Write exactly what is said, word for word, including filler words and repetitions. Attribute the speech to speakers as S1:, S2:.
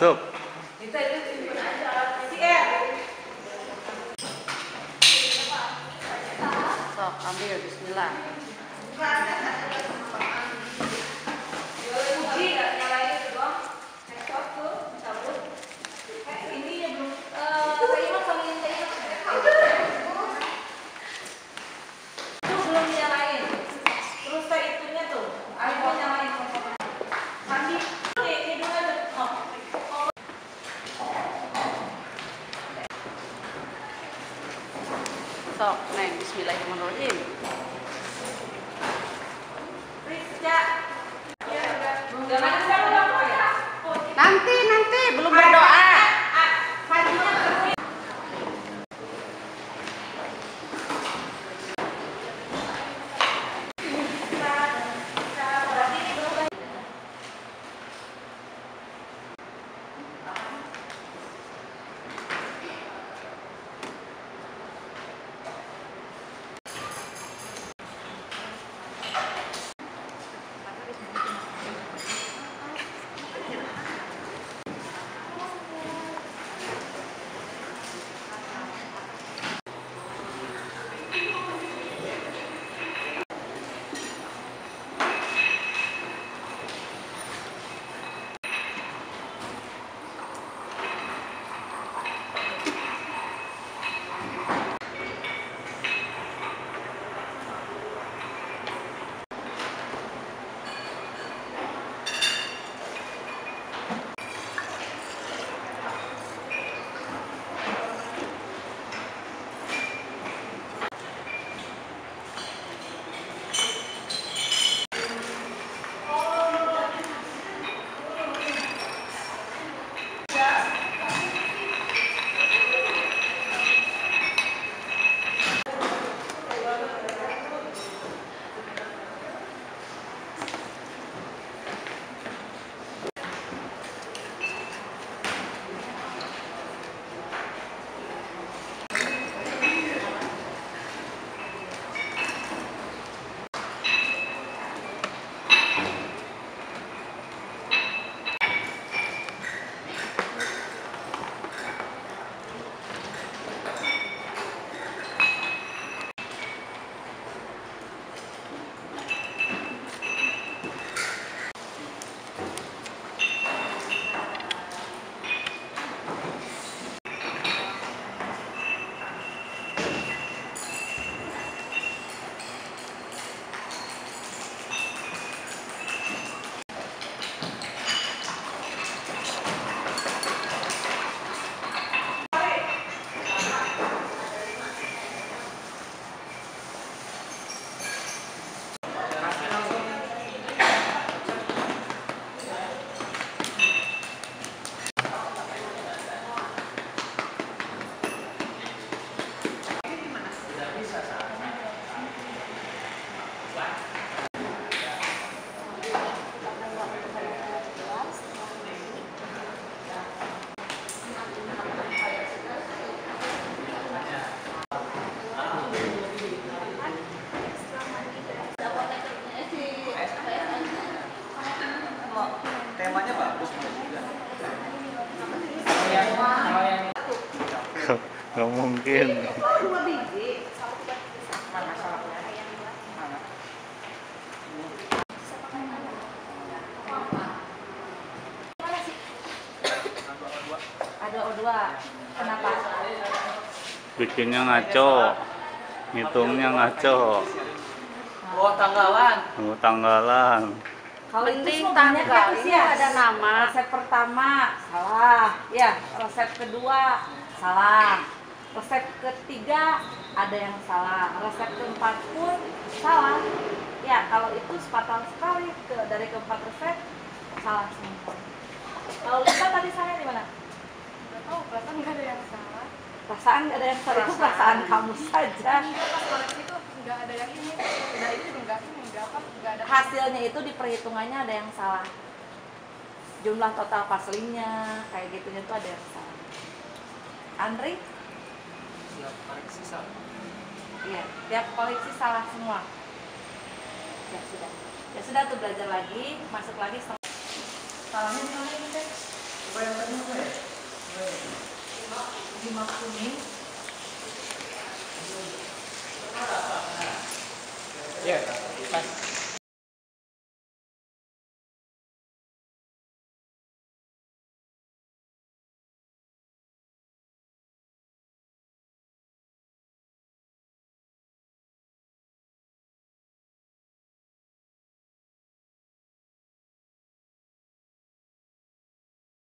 S1: Sup.
S2: Sok, ambil, bismillah. Sok, Neng, bismillahirrahmanirrahim. Nanti, nanti, belum berdoa.
S3: Temanya bagus juga.
S1: Nggak mungkin.
S2: Ada O dua. Kenapa?
S1: Bikinnya ngaco, ngitungnya ngaco.
S3: Oh, tanggalan.
S1: Oh, tanggalan.
S2: Kalau itu tanggal ini ada nama. Resep pertama salah, ya. Resep kedua salah. Resep ketiga ada yang salah. Resep keempat pun salah. Ya, kalau itu fatal sekali ke dari keempat resep salah semua. Kalau Lisa tadi saya di mana?
S4: Nggak tahu, perasaan nggak ada yang salah.
S2: Perasaan nggak ada yang salah, itu perasaan kamu saja.
S4: Pas koreksi itu nggak ada yang ini, udah ini juga nggak ini, nggak apa, nggak ada.
S2: Hasilnya itu di perhitungannya ada yang salah. Jumlah total paslingnya, kayak gitunya tuh ada yang salah. Andri?
S3: Siap koreksi salah.
S2: Iya, tiap koleksi salah semua. Ya sudah. Ya sudah tuh belajar lagi, masuk lagi. Salahnya di mana ini, Teh? lima kuning.
S3: Ya, pas.